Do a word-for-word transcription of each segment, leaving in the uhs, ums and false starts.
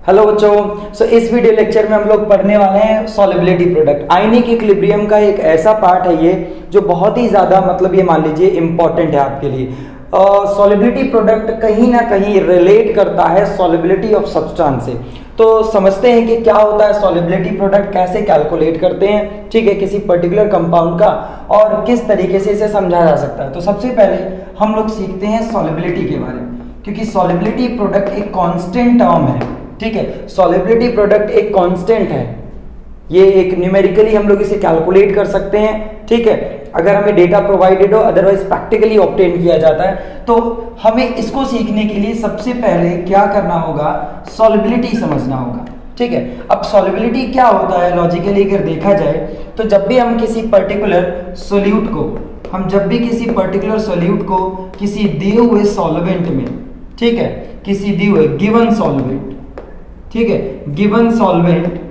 Hello बच्चों, सो इस video lecture में हम लोग पढ़ने वाले हैं सॉलिबिलिटी प्रोडक्ट। आयनिक इक्विलिब्रियम का एक ऐसा पार्ट है ये जो बहुत ही ज़्यादा मतलब ये मान लीजिए इम्पॉर्टेंट है आपके लिए। सॉलिबिलिटी uh, प्रोडक्ट कहीं ना कहीं रिलेट करता है सॉलिबिलिटी ऑफ सब्सटेंस से। तो समझते हैं कि क्या होता है सॉलिबिलिटी प्रोडक्ट, कैसे कैलकुलेट करते हैं, ठीक है, किसी पर्टिकुलर कंपाउंड का, और किस तरीके से इसे समझा जा सकता है। तो सबसे पहले हम लोग सीखते हैं सॉलिबिलिटी के बारे में, क्योंकि सॉलिबिलिटी प्रोडक्ट एक कांस्टेंट टर्म है, ठीक है। सॉलिबिलिटी प्रोडक्ट एक कांस्टेंट है, ये एक न्यूमेरिकली हम लोग इसे कैलकुलेट कर सकते हैं, ठीक है, अगर हमें डेटा प्रोवाइडेड हो, अदरवाइज प्रैक्टिकली ऑब्टेन किया जाता है। तो हमें इसको सीखने के लिए सबसे पहले क्या करना होगा, सॉलिबिलिटी समझना होगा, ठीक है। अब सॉलिबिलिटी क्या होता है लॉजिकली अगर देखा जाए तो जब भी हम किसी पर्टिकुलर सोल्यूट को हम जब भी किसी पर्टिकुलर सोल्यूट को किसी दिए हुए सॉल्वेंट में, ठीक है, किसी दिए हुए गिवन सॉल्वेंट, ठीक है, गिवन सॉल्वेंट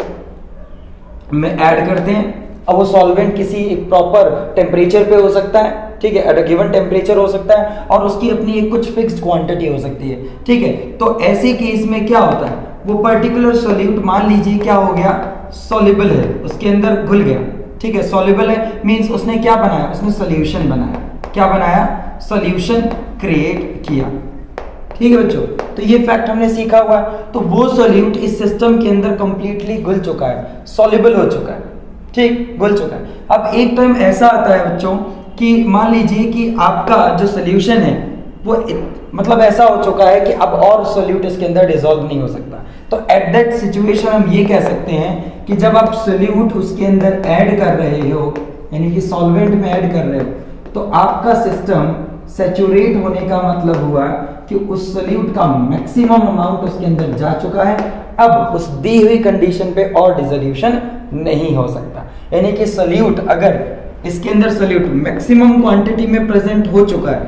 में ऐड करते हैं। अब वो सॉल्वेंट किसी एक प्रॉपर टेम्परेचर पे हो सकता है, ठीक है, एट अ गिवन टेम्परेचर हो सकता है, और उसकी अपनी एक कुछ फिक्स्ड क्वांटिटी हो सकती है, ठीक है। तो ऐसे केस में क्या होता है, वो पर्टिकुलर सोल्यूट मान लीजिए क्या हो गया, सॉल्युबल है, उसके अंदर घुल गया, ठीक है। सॉल्युबल है मींस उसने क्या बनाया, उसने सॉल्यूशन बनाया। क्या बनाया, सॉल्यूशन क्रिएट किया, ठीक है बच्चों। तो ये फैक्ट हमने सीखा हुआ है। तो वो सॉल्यूट इस सिस्टम के अंदर कंप्लीटली घुल चुका है, सॉल्युबल हो चुका है, ठीक, घुल चुका है। अब एक टाइम ऐसा आता है बच्चों कि मान लीजिए कि आपका जो सॉल्यूशन है वो मतलब ऐसा हो चुका है कि अब और सॉल्यूट इसके अंदर डिसॉल्व नहीं हो सकता। तो एट दैट सिचुएशन हम ये कह सकते हैं कि जब आप सॉल्यूट उसके अंदर ऐड कर रहे हो, यानी कि सॉल्वेंट में ऐड कर रहे हो, तो आपका सिस्टम सैचुरेट होने का मतलब हुआ कि उस सॉल्यूट का मैक्सिमम अमाउंट उसके अंदर जा चुका है। अब उस दी हुई कंडीशन पे और डिसोल्यूशन नहीं हो सकता, यानी कि सॉल्यूट अगर इसके अंदर सॉल्यूट मैक्सिमम क्वांटिटी में प्रेजेंट हो चुका है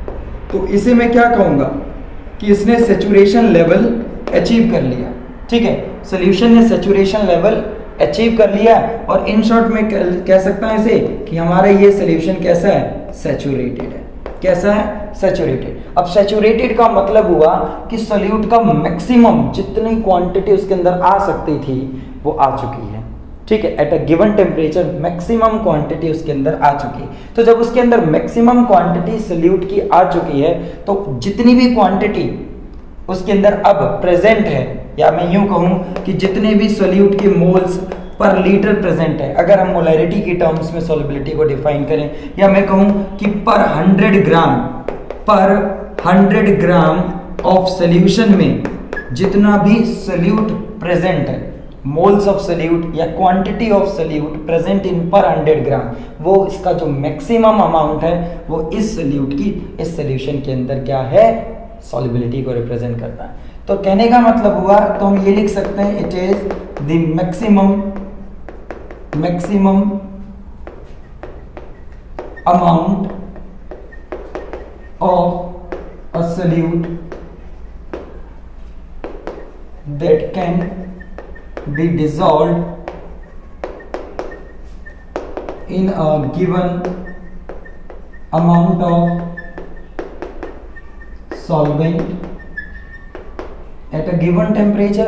तो इसे मैं क्या कहूंगा कि इसने सैचुरेशन लेवल अचीव कर लिया, ठीक है। सॉल्यूशन ने सैचुरेशन लेवल अचीव कर लिया, और इन शॉर्ट में कह सकता हूं इसे कि हमारा ये सॉल्यूशन कैसा है, सैचुरेटेड है। कैसा है, सैचुरेटेड। अब सैचुरेटेड का मतलब हुआ कि सॉल्यूट का मैक्सिमम जितनी क्वांटिटी उसके अंदर आ सकती थी वो आ चुकी है, ठीक है। At a given temperature maximum quantity उसके अंदर आ चुकी है। तो जब उसके अंदर मैक्सिमम क्वांटिटी सॉल्यूट की आ चुकी है तो जितनी भी क्वांटिटी उसके अंदर अब प्रेजेंट है, या मैं यूं कहूं कि जितने भी सॉल्यूट के मोल्स पर लीटर प्रेजेंट है, अगर हम मोलैरिटी की टर्म्स में सॉलिबिलिटी को डिफाइन करें, या मैं कहूं कि पर हंड्रेड ग्राम पर हंड्रेड ग्राम ऑफ सॉल्यूशन में जितना भी सॉल्यूट प्रेजेंट है, मोल्स ऑफ सॉल्यूट या quantity of solute present in per hundred ग्राम, वो इसका जो मैक्सिमम अमाउंट है वो इस सॉल्यूट की इस सॉल्यूशन के अंदर क्या है, सॉलिबिलिटी को रिप्रेजेंट करता है। तो कहने का मतलब हुआ, तो हम ये लिख सकते हैं, it is the maximum maximum amount of a solute that can be dissolved in a given amount of solvent at a given temperature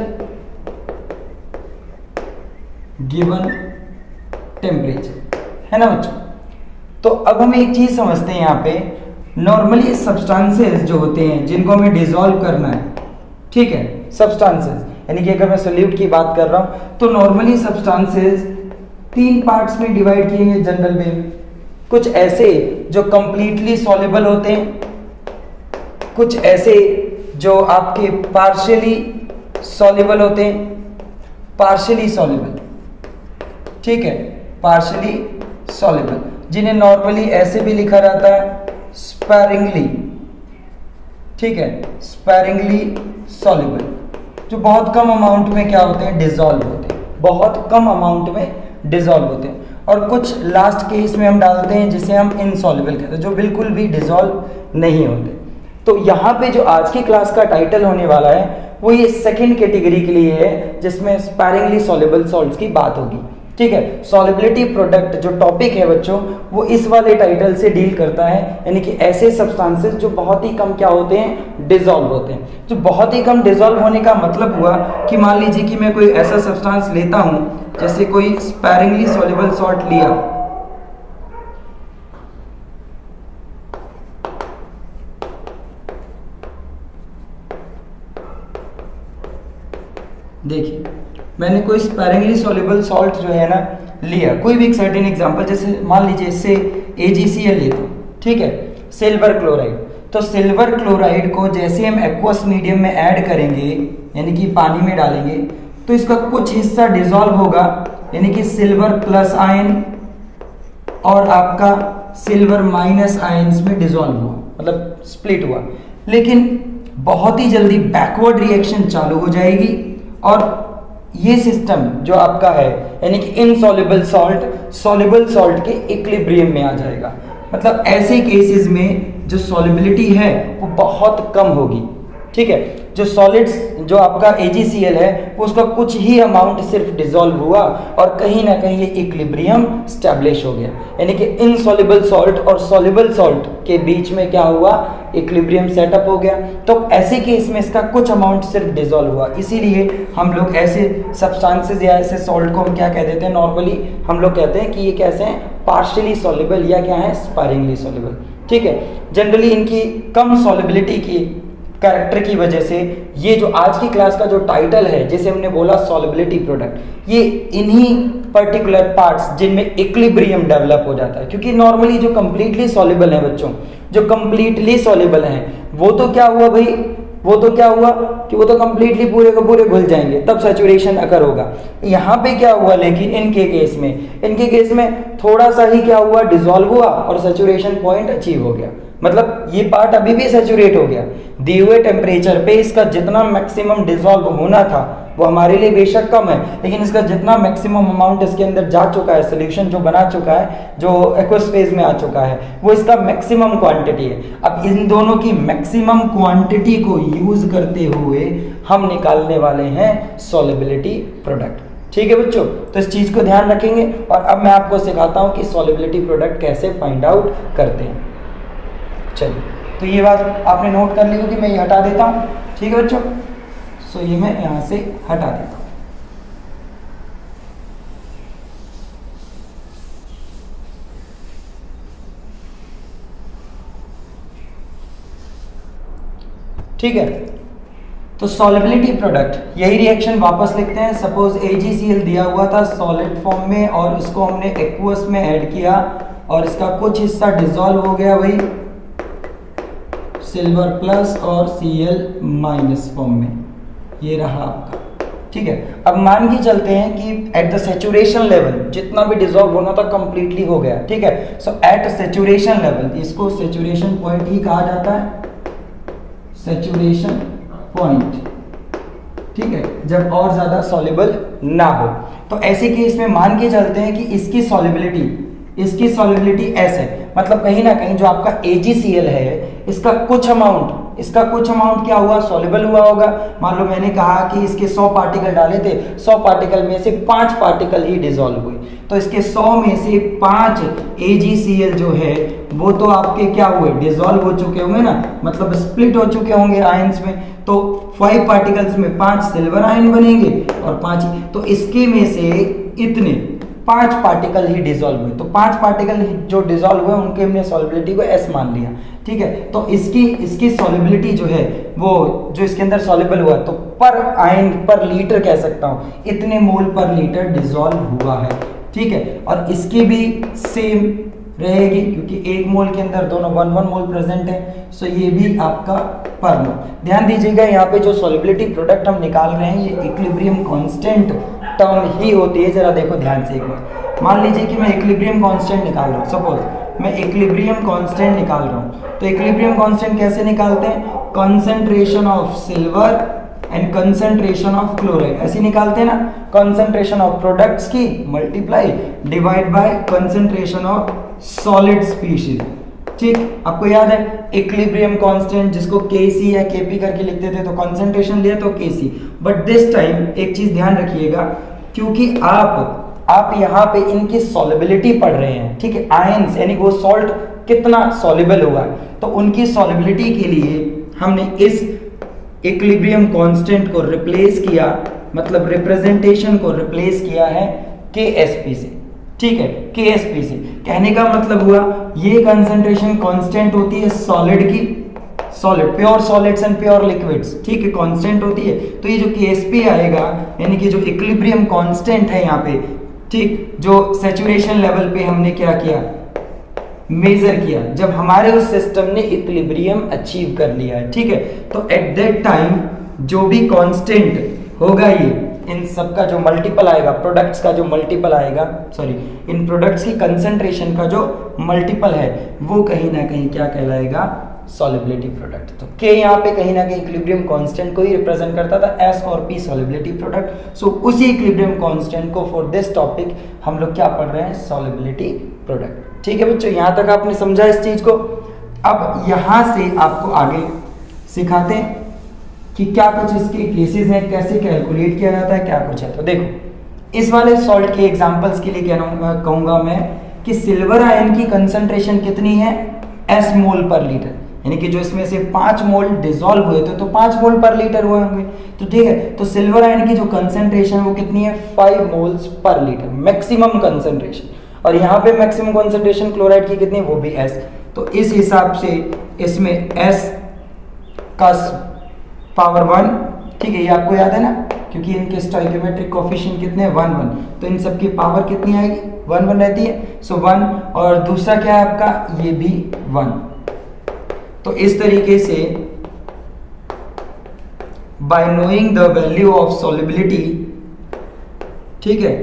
given temperature, है ना बच्चों। तो अब हम एक चीज समझते हैं यहाँ पे, नॉर्मली सब्सटेंसेस जो होते हैं जिनको हमें डिसॉल्व करना है, ठीक है, सब्सटेंसेस यानी कि अगर मैं सॉल्यूट की बात कर रहा हूं तो नॉर्मली सब्सटेंसेस तीन पार्ट्स में डिवाइड किए हैं जनरल में। कुछ ऐसे जो कंप्लीटली सॉल्युबल होते हैं, कुछ ऐसे जो आपके पार्शियली सॉल्युबल होते हैं, पार्शियली सॉल्युबल, ठीक है, पार्शियली सॉल्युबल, जिन्हें नॉर्मली ऐसे भी लिखा जाता है स्पैरिंगली, ठीक है, स्पैरिंगली सॉल्युबल, जो बहुत कम अमाउंट में क्या होते हैं, डिसॉल्व होते हैं, बहुत कम अमाउंट में डिसॉल्व होते हैं। और कुछ लास्ट केस में हम डालते हैं जिसे हम इनसॉल्युबल कहते हैं, जो बिल्कुल भी डिसॉल्व नहीं होते। तो यहाँ पे जो आज की क्लास का टाइटल होने वाला है वो ये सेकंड कैटेगरी के लिए है, जिसमें स्पैरिंगली सॉल्युबल सॉल्ट्स की बात होगी, ठीक है। सॉलिबिलिटी प्रोडक्ट जो टॉपिक है बच्चों, वो इस वाले टाइटल से डील करता है, यानी कि ऐसे सब्सटेंसेस जो बहुत ही कम क्या होते हैं, डिसॉल्व होते हैं। तो बहुत ही कम डिसॉल्व होने का मतलब हुआ कि मान लीजिए कि मैं कोई ऐसा सब्सटेंस लेता हूं, जैसे कोई स्पैरिंगली सॉल्युबल सॉल्ट लिया, देखिए मैंने कोई स्पैरिंगली सॉल्युबल सॉल्ट जो है ना लिया, कोई भी एक सर्टेन एग्जांपल, जैसे मान लीजिए इससे ए जी सी एल लेता हूँ, ठीक है, सिल्वर क्लोराइड। तो सिल्वर क्लोराइड को जैसे हम एक्वस मीडियम में ऐड करेंगे, यानी कि पानी में डालेंगे, तो इसका कुछ हिस्सा डिसॉल्व होगा, यानी कि सिल्वर प्लस आयन और आपका सिल्वर माइनस आयन्स में डिसॉल्व हुआ, मतलब स्प्लिट हुआ। लेकिन बहुत ही जल्दी बैकवर्ड रिएक्शन चालू हो जाएगी और ये सिस्टम जो आपका है, यानी कि इनसॉल्युबल सॉल्ट सॉल्युबल सॉल्ट के इक्विलिब्रियम में आ जाएगा। मतलब ऐसे केसेस में जो सॉल्युबिलिटी है वो बहुत कम होगी, ठीक है। जो सॉलिड्स जो आपका ए जी सी एल है, वो उसका कुछ ही अमाउंट सिर्फ डिसॉल्व हुआ और कहीं ना कहीं ये इक्विलिब्रियम स्टैब्लिश हो गया, यानी कि इनसॉल्युबल सॉल्ट और सॉल्युबल सॉल्ट के बीच में क्या हुआ, इक्विलिब्रियम सेटअप हो गया। तो ऐसे केस में इसका कुछ अमाउंट सिर्फ डिसॉल्व हुआ, इसीलिए हम लोग ऐसे सब्सटेंसेस या ऐसे सॉल्ट को हम क्या कह देते हैं, नॉर्मली हम लोग कहते हैं कि ये कैसे हैं, पार्शियली सॉल्युबल या क्या है, स्पैरिंगली सॉल्युबल, ठीक है। जनरली इनकी कम सॉल्युबिलिटी की कैरेक्टर की वजह से ये जो आज की क्लास का जो टाइटल है, जैसे हमने बोला सॉल्युबिलिटी प्रोडक्ट, ये इन्हीं पर्टिकुलर पार्ट्स जिनमें इक्विलिब्रियम डेवलप हो जाता है। क्योंकि नॉर्मली जो कंप्लीटली सॉल्युबल है बच्चों, जो कंप्लीटली सॉल्युबल हैं, वो तो क्या हुआ भाई, वो तो क्या हुआ कि वो तो कंप्लीटली पूरे को पूरे घुल जाएंगे, तब सैचुरेशन अकर होगा। यहाँ पे क्या हुआ, लेकिन इनके केस में इनके केस में थोड़ा सा ही क्या हुआ, डिसॉल्व हुआ और सैचुरेशन पॉइंट अचीव हो गया। मतलब ये पार्ट अभी भी सैचुरेट हो गया, दिए हुए टेम्परेचर पे इसका जितना मैक्सिमम डिसॉल्व होना था वो हमारे लिए बेशक कम है, लेकिन इसका जितना मैक्सिमम अमाउंट इसके अंदर जा चुका है, सोल्यूशन जो बना चुका है, जो एक्वस फेज में आ चुका है, वो इसका मैक्सिमम क्वांटिटी है। अब इन दोनों की मैक्सिमम क्वांटिटी को यूज करते हुए हम निकालने वाले हैं सॉल्युबिलिटी प्रोडक्ट, ठीक है बच्चों। तो इस चीज को ध्यान रखेंगे और अब मैं आपको सिखाता हूं कि सॉल्युबिलिटी प्रोडक्ट कैसे फाइंड आउट करते हैं। चलिए, तो ये बात आपने नोट कर ली होगी, मैं ये हटा देता हूं, ठीक है बच्चों। सो ये मैं यहां से हटा देता हूं। ठीक है, तो सॉल्युबिलिटी प्रोडक्ट, यही रिएक्शन वापस लिखते हैं। सपोज ए जी सी एल दिया हुआ था सॉलिड फॉर्म में और इसको हमने एक्वस में ऐड किया और इसका कुछ हिस्सा डिसॉल्व हो गया वही सिल्वर प्लस और सी एल माइनस फॉर्म में, ये रहा आपका, ठीक है। अब मान के चलते हैं कि एट द सैचुरेशन लेवल जितना भी डिसॉल्व होना था कंप्लीटली हो गया, ठीक है। सो एट सैचुरेशन लेवल, इसको सैचुरेशन पॉइंट ही कहा जाता है, सैचुरेशन पॉइंट, ठीक है, जब और ज्यादा सॉल्युबल ना हो। तो ऐसे केस में मान के चलते हैं कि इसकी सॉल्युबिलिटी इसकी सॉल्युबिलिटी एस है, मतलब कहीं ना कहीं जो आपका ए जी सी एल है, इसका कुछ अमाउंट इसका कुछ अमाउंट क्या हुआ, सॉल्युबल हुआ होगा। मान लो मैंने कहा कि इसके सौ पार्टिकल डाले थे, सौ पार्टिकल में से पांच पार्टिकल ही डिसॉल्व हुए, तो इसके सौ में से पांच ए जी सी एल जो है वो तो आपके क्या हुए, डिसॉल्व हो चुके होंगे ना, मतलब स्प्लिट हो चुके होंगे आयंस में। तो फाइव पार्टिकल्स में पांच सिल्वर आयन बनेंगे और पांच, तो इसके में से इतने पांच पार्टिकल ही डिसॉल्व हुए, तो पांच पार्टिकल जो डिसॉल्व हुए उनके हमने सॉल्युबिलिटी को एस मान लिया, ठीक है। तो इसकी इसकी सॉल्युबिलिटी जो है वो जो इसके अंदर सॉल्युबल हुआ, तो पर आयन पर लीटर कह सकता हूं, इतने मोल पर लीटर डिसॉल्व हुआ है, ठीक है। और इसकी भी सेम रहेगी क्योंकि एक मोल के अंदर दोनों वन वन मोल प्रेजेंट है, सो ये भी आपका पर मोल। ध्यान दीजिएगा यहाँ पे जो सॉल्युबिलिटी प्रोडक्ट हम निकाल रहे हैं ये इक्विलिब्रियम कांस्टेंट टर्म ही होती है। जरा देखो ध्यान से एक बार, मान लीजिए कि मैं इक्विलिब्रियम कांस्टेंट निकाल रहा हूँ, सपोज मैं इक्विलिब्रियम कांस्टेंट निकाल रहा हूँ, तो इक्विलिब्रियम कांस्टेंट कैसे निकालते हैं, concentration of silver and concentration of chloride, ऐसे निकालते हैं ना, कंसंट्रेशन ऑफ प्रोडक्ट्स की multiply divide by concentration of solid species, ठीक। आपको याद है इक्विलिब्रियम कांस्टेंट जिसको के सी या के पी करके लिखते थे, तो कंसंट्रेशन लिया तो के सी, बट दिस टाइम एक चीज ध्यान रखिएगा, क्योंकि आप आप यहाँ पे इनकी सॉलिबिलिटी पढ़ रहे हैं, ठीक है, आयंस यानी वो सॉल्ट कितना सॉल्युबल हुआ है, तो उनकी सॉलिबिलिटी के लिए हमने इस इक्विलिब्रियम कांस्टेंट को रिप्लेस किया, मतलब रिप्रेजेंटेशन को रिप्लेस किया है के एस पी से, ठीक है, के एस पी से। कहने का मतलब हुआ ये कंसंट्रेशन कांस्टेंट होती है सॉलिड की, solid pure solids and pure liquids, ठीक है, कांस्टेंट होती है। तो ये जो के एस पी आएगा यानी कि जो इक्विलिब्रियम कांस्टेंट है यहाँ पे, ठीक, जो सैचुरेशन लेवल पे हमने क्या किया, मेजर किया, जब हमारे उस सिस्टम ने इक्विलिब्रियम अचीव कर लिया है, ठीक है। तो एट दैट टाइम जो भी कांस्टेंट होगा, ये इन सब का जो मल्टीपल आएगा, प्रोडक्ट्स का जो मल्टीपल आएगा, सॉरी इन प्रोडक्ट्स की कंसंट्रेशन का जो मल्टीपल है वो कहीं ना कहीं क्या कहलाएगा, सॉलिबिलिटी प्रोडक्ट। तो के यहाँ पे कहीं ना कहीं इक्विलिब्रियम कांस्टेंट को ही रिप्रेजेंट करता था, एस और पी सॉलिबिलिटी प्रोडक्ट। सो उसी इक्विलिब्रियम कांस्टेंट को फॉर दिस टॉपिक हम लोग क्या पढ़ रहे हैं, सॉलिबिलिटी प्रोडक्ट, ठीक है बच्चों। यहाँ तक आपने समझा इस चीज को। अब यहाँ से आपको आगे सिखाते हैं कि क्या कुछ इसके केसेस हैं, कैसे कैलकुलेट किया जाता है, क्या कुछ है। तो देखो इस वाले सॉल्ट के एग्जांपल्स के लिए कहूँगा कहूँगा मैं कि सिल्वर आयन की कंसंट्रेशन कितनी है, एस मोल पर लीटर, यानी कि जो इसमें से पांच मोल डिसॉल्व हुए थे तो पांच मोल पर लीटर हुए होंगे, तो ठीक है। तो सिल्वर आयन की जो कंसंट्रेशन वो कितनी है, five moles per litre maximum concentration, और यहाँ पे मैक्सिमम कंसंट्रेशन क्लोराइड की कितनी, वो भी एस। तो इस हिसाब से इसमें एस का पावर वन, ठीक है, ये आपको याद है ना, क्योंकि इनके स्टोइकियोमेट्रिक कोफिशिएंट कितने हैं, वन वन, तो इन सबकी पावर कितनी आएगी, वन वन रहती है। सो वन, और दूसरा क्या है आपका, ये भी वन। तो इस तरीके से by knowing the value of solubility, ठीक है,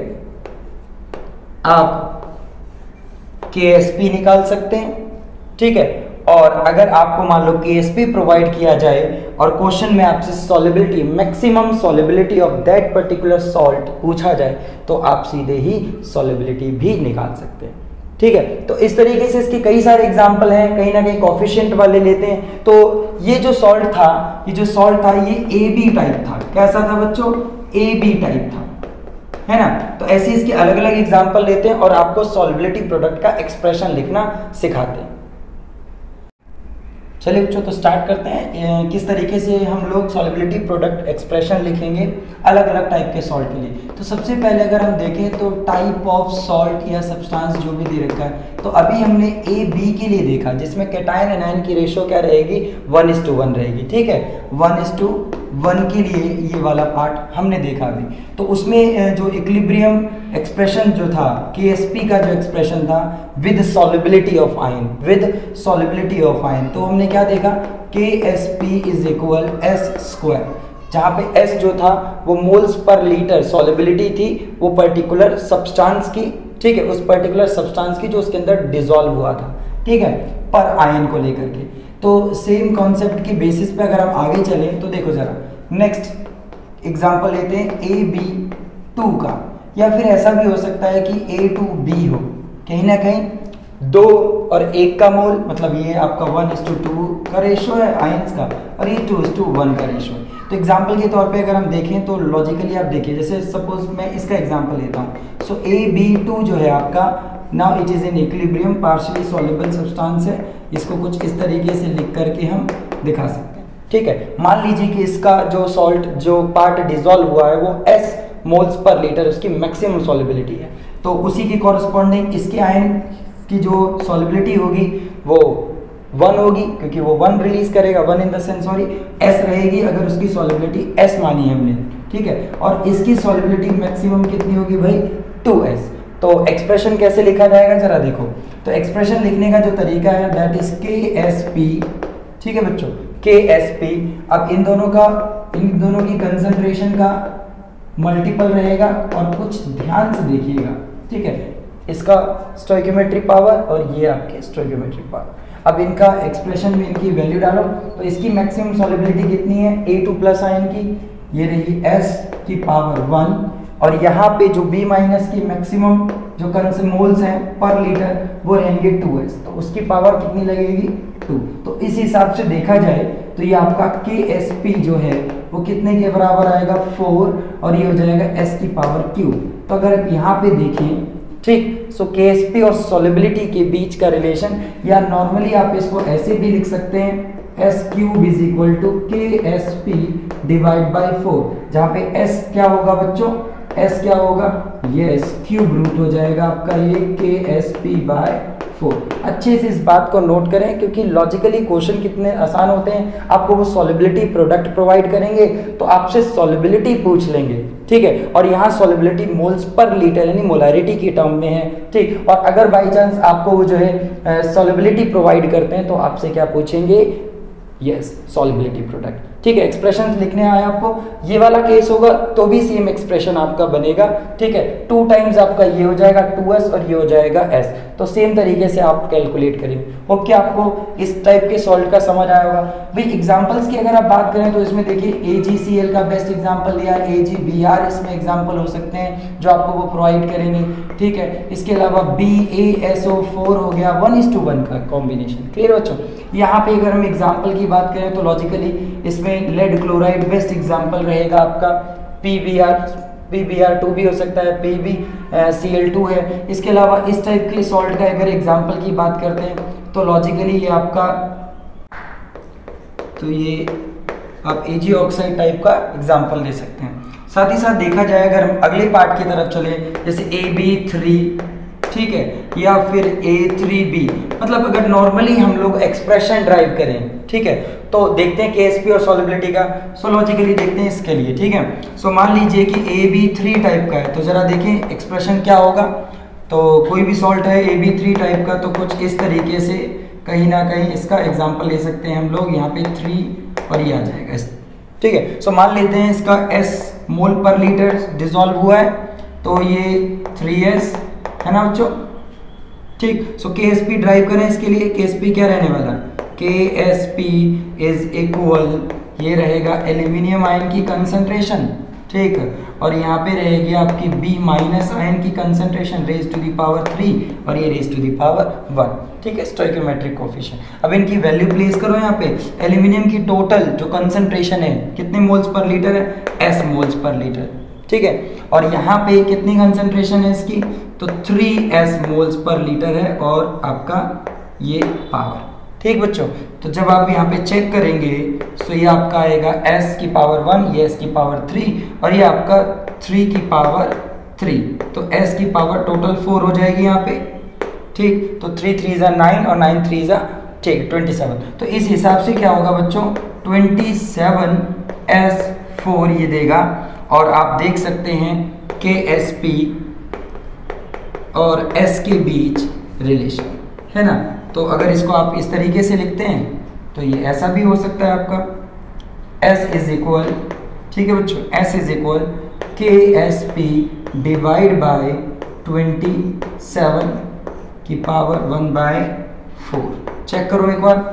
आप के एस पी निकाल सकते हैं, ठीक है। और अगर आपको मान लो के एस पी प्रोवाइड किया जाए और क्वेश्चन में आपसे solubility, maximum solubility of that particular salt पूछा जाए तो आप सीधे ही सॉलिबिलिटी भी निकाल सकते हैं, ठीक है। तो इस तरीके से इसके कई सारे एग्जाम्पल हैं, कहीं ना कहीं कोफिशिएंट वाले लेते हैं। तो ये जो सॉल्ट था, ये जो सॉल्ट था ये ए बी टाइप था। कैसा था बच्चों, ए बी टाइप था, है ना। तो ऐसे इसके अलग अलग एग्जाम्पल लेते हैं और आपको सॉलिबिलिटी प्रोडक्ट का एक्सप्रेशन लिखना सिखाते हैं। चलिए बच्चों, तो स्टार्ट करते हैं किस तरीके से हम लोग सॉलिबिलिटी प्रोडक्ट एक्सप्रेशन लिखेंगे अलग अलग टाइप के सॉल्ट के लिए। तो सबसे पहले अगर हम देखें तो टाइप ऑफ सॉल्ट या सब्सटेंस जो भी दे रखा है, तो अभी हमने ए बी के लिए देखा जिसमें कैटायन एनायन की रेशियो क्या रहेगी, वन इज टू वन रहेगी, ठीक है। वन इज टू वन के लिए ये वाला पार्ट हमने देखा अभी। तो उसमें जो इक्विलिब्रियम एक्सप्रेशन जो था, के एस पी का जो एक्सप्रेशन था with solubility of ion, with solubility of ion, तो हमने क्या देखा, K S P is equal S square, जहाँ पे एस जो था वो मोल्स पर लीटर सॉलिबिलिटी थी वो पर्टिकुलर सब्सटेंस की, ठीक है, उस पर्टिकुलर सब्सटेंस की जो उसके अंदर डिसॉल्व हुआ था, ठीक है, पर आयन को लेकर के। तो सेम कॉन्सेप्ट की बेसिस पे अगर हम आगे चलें तो देखो जरा, नेक्स्ट एग्जांपल लेते हैं ए बी टू का, या फिर ऐसा भी हो सकता है कि ए टू बी हो, कहीं ना कहीं दो और एक का मोल, मतलब ये आपका वन इज टू टू का रेशो है आयंस का, और ये टू इज टू वन का रेशो है। तो एग्जाम्पल के तौर पे अगर हम देखें तो लॉजिकली आप देखिए, जैसे सपोज मैं इसका एग्जाम्पल लेता हूँ। सो ए बी टू जो है आपका, now it is in equilibrium partially soluble substance है, इसको कुछ इस तरीके से लिख करके हम दिखा सकते हैं, ठीक है। मान लीजिए कि इसका जो सॉल्ट जो पार्ट डिसॉल्व हुआ है वो एस मोल्स पर लीटर उसकी मैक्सिमम सॉलिबिलिटी है, तो उसी की कॉरस्पॉन्डिंग इसके आयन की जो सॉलिबिलिटी होगी वो वन होगी, क्योंकि वो वन रिलीज करेगा, one in the sense sorry S रहेगी अगर उसकी सॉलिबिलिटी एस मानी है हमने, ठीक है। और इसकी सॉलिबिलिटी मैक्सिमम कितनी होगी भाई, टू एस। तो एक्सप्रेशन कैसे लिखा जाएगा जरा देखो, तो एक्सप्रेशन लिखने का जो तरीका है that is K S P, ठीक है बच्चों, के एस पी। अब इन दोनों का इन दोनों की कंसंट्रेशन का मल्टीपल रहेगा, और कुछ ध्यान से देखिएगा, ठीक है, इसका स्टोइकियोमेट्रिक पावर और ये आपके स्टोइकियोमेट्रिक पावर। अब इनका एक्सप्रेशन में इनकी वैल्यू डालो, तो इसकी मैक्सिमम सॉलिबिलिटी कितनी है, ए टू प्लस आयन की, ये रही एस की पावर वन, और यहाँ पे जो बी माइनस की मैक्सिमम जो मोल्स हैं पर लीटर वो रहेंगे टू एस, तो उसकी पावर कितनी लगेगी, टू। तो इस हिसाब से देखा जाए तो ये आपका के एस पी जो है वो कितने के बराबर आएगा, फोर, और ये हो जाएगा एस की पावर क्यू। तो तो अगर आप यहाँ पे देखें, ठीक, सो के एस पी और सॉलिबिलिटी के बीच का रिलेशन, या नॉर्मली आप इसको ऐसे भी लिख सकते हैं, S cube is equal to K S P divide by four, जहाँ पे एस क्या होगा बच्चों, एस क्या होगा, ये एस क्यूब रूट हो जाएगा आपका ये के एस पी बाय फोर। अच्छे से इस बात को नोट करें, क्योंकि लॉजिकली क्वेश्चन कितने आसान होते हैं। आपको वो सॉलिबिलिटी प्रोडक्ट प्रोवाइड करेंगे तो आपसे सॉलिबिलिटी पूछ लेंगे, ठीक है, और यहाँ सॉलिबिलिटी मोल्स पर लीटर यानी मोलारिटी की टर्म में है, ठीक। और अगर बाई चांस आपको वो जो है सॉलिबिलिटी प्रोवाइड करते हैं तो आपसे क्या पूछेंगे, यस सॉलिबिलिटी प्रोडक्ट, ठीक है। एक्सप्रेशन लिखने आया आपको, ये वाला केस होगा तो भी सेम एक्सप्रेशन आपका बनेगा, ठीक है। टू टाइम्स आपका ये हो जाएगा टू एस और ये हो जाएगा एस, तो सेम तरीके से आप कैलकुलेट करेंगे। होप कि आपको इस टाइप के सॉल्ट का समझ आया होगा। भाई एग्जांपल्स की अगर आप बात करें तो इसमें देखिए ए जी सी एल का बेस्ट एग्जांपल दिया है, ए जी बी आर इसमें एग्जांपल हो सकते हैं जो आपको वो प्रोवाइड करेंगे, ठीक है। इसके अलावा B A S O four हो गया, वन इज टू वन का कॉम्बिनेशन, क्लियर बच्चों। यहाँ पे अगर हम एग्जाम्पल की बात करें तो लॉजिकली इसमें लेड क्लोराइड बेस्ट एग्जाम्पल रहेगा आपका, P B R P B R two भी हो सकता है, P B C L two है। इसके अलावा इस टाइप के सॉल्ट का अगर एग्जाम्पल की बात करते हैं तो लॉजिकली ये आपका, तो ये आप ए जी ऑक्साइड टाइप का एग्जाम्पल ले सकते हैं। साथ ही साथ देखा जाए अगर हम अगले पार्ट की तरफ चले, जैसे ए बी थ्री, ठीक है, या फिर ए थ्री बी, मतलब अगर नॉर्मली हम लोग एक्सप्रेशन ड्राइव करें, ठीक है, तो देखते हैं के एस पी और सॉलिबिलिटी का। सो लॉजिकली देखते हैं इसके लिए, ठीक है। सो मान लीजिए कि ए बी थ्री टाइप का है, तो जरा देखें एक्सप्रेशन क्या होगा। तो कोई भी सॉल्ट है ए बी थ्री टाइप का, तो कुछ इस तरीके से कहीं ना कहीं इसका एग्जाम्पल ले सकते हैं हम लोग, यहाँ पे थ्री और ये आ जाएगा, ठीक है। सो मान लेते हैं इसका एस मोल पर लीटर डिजोल्व हुआ है, तो ये थ्री एस है ना बच्चों, ठीक। सो के एस पी ड्राइव करें इसके लिए, के एस पी क्या रहने वाला, के एस पी इज इक्वल, ये रहेगा एल्यूमिनियम आयन की कंसंट्रेशन, ठीक, और यहाँ पे रहेगी आपकी बी माइनस आयन की concentration raise to the power three और ये raise to the power one, ठीक है, स्टोइकोमेट्रिक कोफिशिएंट। अब इनकी वैल्यू प्लेस करो यहाँ पे, एल्यूमिनियम की टोटल जो कंसंट्रेशन है कितने मोल्स पर लीटर है, एस मोल्स पर लीटर, ठीक है, और यहाँ पे कितनी कंसंट्रेशन है इसकी, तो three S moles per litre है और आपका ये पावर, ठीक बच्चों। तो जब आप यहाँ पे चेक करेंगे तो ये आपका आएगा s की पावर वन, ये s की पावर थ्री और ये आपका थ्री की पावर थ्री, तो s की पावर टोटल फोर हो जाएगी यहाँ पे, ठीक। तो थ्री थ्री जा नाइन और नाइन थ्री जा, ठीक, ट्वेंटी सेवन। तो इस हिसाब से क्या होगा बच्चों, ट्वेंटी सेवन एस फोर ये देगा। और आप देख सकते हैं के एस पी और S के बीच रिलेशन है ना। तो अगर इसको आप इस तरीके से लिखते हैं तो ये ऐसा भी हो सकता है आपका S इज इक्वल, ठीक है बच्चों, S is equal K S P divide by twenty seven की power one by four. Check करो एक बार,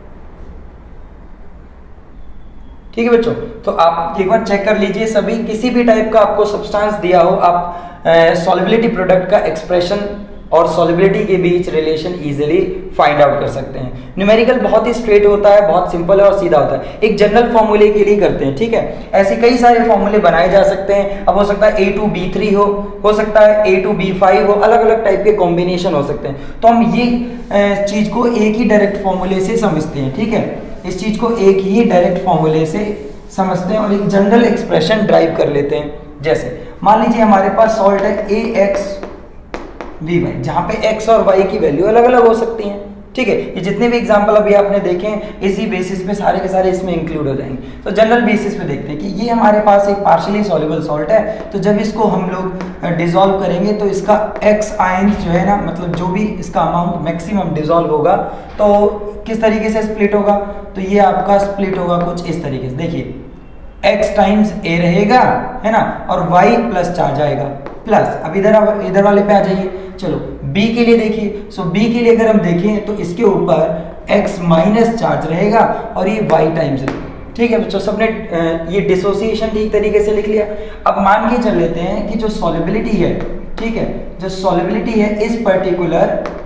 ठीक है बच्चों। तो आप एक बार चेक कर लीजिए, सभी किसी भी टाइप का आपको सब्सटेंस दिया हो, आप सॉलिबिलिटी प्रोडक्ट का एक्सप्रेशन और सॉलिबिलिटी के बीच रिलेशन इजीली फाइंड आउट कर सकते हैं। न्यूमेरिकल बहुत ही स्ट्रेट होता है, बहुत सिंपल है और सीधा होता है। एक जनरल फॉर्मूले के लिए करते हैं, ठीक है। ऐसे कई सारे फॉर्मूले बनाए जा सकते हैं। अब हो सकता है ए टू बी थ्री हो हो सकता है ए टू बी फाइव हो, अलग अलग टाइप के कॉम्बिनेशन हो सकते हैं। तो हम ये चीज को एक ही डायरेक्ट फॉर्मूले से समझते हैं, ठीक है। इस चीज को एक ही डायरेक्ट फॉर्मूले से समझते हैं और एक जनरल एक्सप्रेशन ड्राइव कर लेते हैं। जैसे मान लीजिए हमारे पास सॉल्ट है ए एक्स वी वाई, जहाँ पे x और y की वैल्यू अलग अलग हो सकती हैं, ठीक है। ये जितने भी एग्जांपल अभी आपने देखे हैं इसी बेसिस पे सारे के सारे इसमें इंक्लूड हो जाएंगे। तो जनरल बेसिस पे देखते हैं कि ये हमारे पास एक पार्शियली सॉल्युबल सॉल्ट है, तो जब इसको हम लोग डिसॉल्व करेंगे तो इसका x आयन जो है ना, मतलब जो भी इसका अमाउंट मैक्सिमम डिसॉल्व होगा तो किस तरीके से स्प्लिट होगा, तो ये आपका स्प्लिट होगा कुछ इस तरीके से। देखिए x टाइम्स a रहेगा है ना, और y प्लस चार्ज आएगा प्लस। अब इधर इधर वाले पे आ जाइए, चलो b के लिए देखिए। सो b के लिए अगर हम देखें तो इसके ऊपर x माइनस चार्ज रहेगा और ये y टाइम्स है, ठीक है बच्चों। सबने ये डिसोसिएशन ठीक तरीके से लिख लिया। अब मान के चल लेते हैं कि जो सॉलिबिलिटी है, ठीक है, जो सॉलिबिलिटी है इस पर्टिकुलर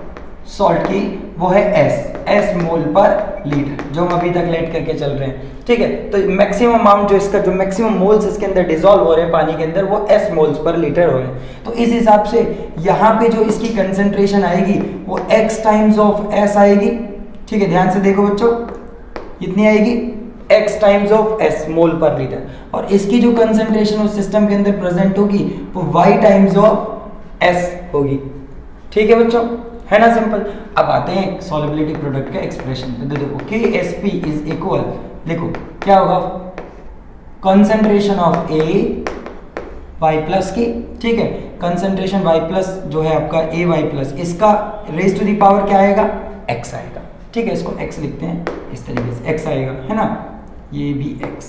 सॉल्ट की वो है एस एस मोल पर लीटर, जो हम अभी तक लेट करके चल रहे हैं, ठीक है। तो मैक्सिमम अमाउंट जो इसका जो मैक्सिमम मोल्स इसके अंदर डिसॉल्व हो रहे हैं पानी के अंदर वो एस मोल्स पर लीटर हो रहे हैं। तो इस हिसाब से यहाँ पे जो इसकी कंसेंट्रेशन आएगी वो एक्स टाइम्स ऑफ एस आएगी, ठीक है। ध्यान से देखो बच्चों, इतनी आएगी x times of s mole पर लीटर, और इसकी जो कंसेंट्रेशन उस सिस्टम के अंदर प्रेजेंट होगी वो y टाइम्स ऑफ s होगी, ठीक है बच्चों, है ना सिंपल। अब आते हैं सॉल्युबिलिटी प्रोडक्ट के एक्सप्रेशन पे। तो देखो K S P is equal, देखो क्या होगा, concentration of A y plus की, ठीक है, कंसेंट्रेशन y प्लस जो है आपका A y प्लस, इसका रेज टू द पावर क्या आएगा, x आएगा, ठीक है। इसको x लिखते हैं इस तरीके से, x आएगा, है ना, ये भी x,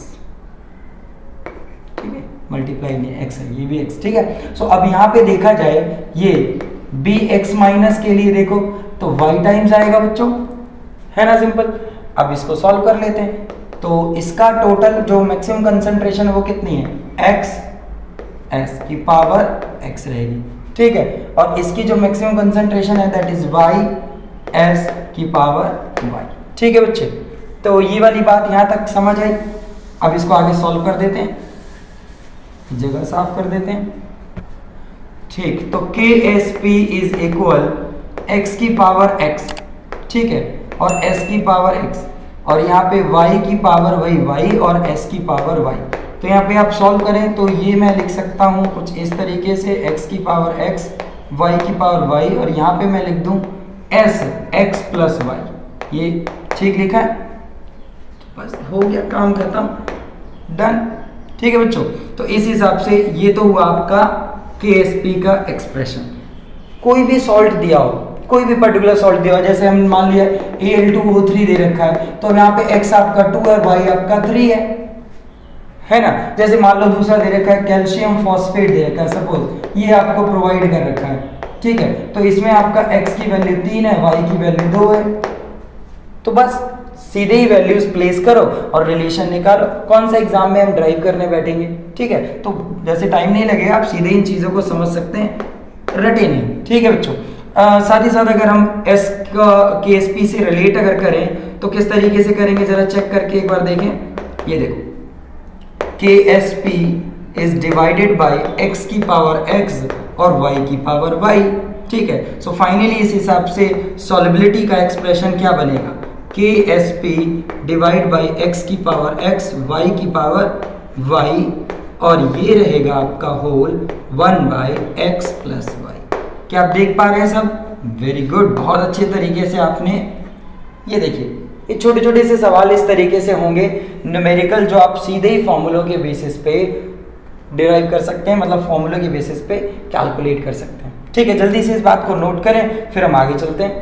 ठीक है, मल्टीप्लाई नहीं x है, ये भी x, ठीक है। सो अब यहाँ पे देखा जाए ये b x माइनस के लिए देखो तो y टाइम्स आएगा बच्चों, है ना सिंपल। अब इसको सॉल्व कर लेते हैं, तो इसका टोटल जो मैक्सिमम कंसंट्रेशन है वो कितनी है, x s की पावर x रहेगी, ठीक है। और इसकी जो मैक्सिमम कंसंट्रेशन है दैट इज y s की पावर y, ठीक है बच्चे। तो ये वाली बात यहाँ तक समझ आई। अब इसको आगे सॉल्व कर देते हैं, जगह साफ कर देते हैं, ठीक। तो K S P is equal x की पावर x, ठीक है, और s की पावर x, और यहाँ पे y की पावर वही y और s की पावर y। तो यहाँ पे आप सॉल्व करें तो ये मैं लिख सकता हूँ कुछ इस तरीके से, x की पावर x, y की पावर y, और यहाँ पे मैं लिख दूँ s x प्लस y, ये ठीक लिखा है, तो बस हो गया, काम खत्म, डन, ठीक है बच्चों। तो इस हिसाब से ये तो हुआ आपका K S P का एक्सप्रेशन। कोई भी सॉल्ट दिया हो, कोई भी पर्टिकुलर सॉल्ट दिया हो, जैसे हम मान लिया A L two O three दे रखा है, तो यहाँ पे x आपका टू है, y आपका थ्री है, है ना। जैसे मान लो दूसरा दे रखा है कैल्शियम फॉस्फेट दे रखा है सपोज, ये आपको प्रोवाइड कर रखा है, ठीक है। तो इसमें आपका x की वैल्यू तीन है, y की वैल्यू दो है, तो बस सीधे ही वैल्यूज प्लेस करो और रिलेशन निकालो। कौन सा एग्जाम में हम ड्राइव करने बैठेंगे, ठीक है, तो जैसे टाइम नहीं लगेगा, आप सीधे इन चीजों को समझ सकते हैं, रटे नहीं, ठीक है बच्चों। आ, साथ ही साथ अगर हम S का K S P से रिलेट अगर करें तो किस तरीके से करेंगे जरा चेक करके एक बार देखें। ये देखो K S P is divided by x की पावर x और y की पावर y, ठीक है। सो फाइनली इस हिसाब से सॉल्युबिलिटी का एक्सप्रेशन क्या बनेगा, K S P divide by x की पावर x, y की पावर y, और ये रहेगा आपका whole one by x plus y. क्या आप देख पा रहे हैं सब, वेरी गुड, बहुत अच्छे तरीके से आपने, ये देखिए ये छोटे छोटे से सवाल इस तरीके से होंगे न्यूमेरिकल, जो आप सीधे ही फॉर्मूलों के बेसिस पे डिराइव कर सकते हैं, मतलब फॉर्मूलों के बेसिस पे कैलकुलेट कर सकते हैं, ठीक है। जल्दी से इस बात को नोट करें, फिर हम आगे चलते हैं।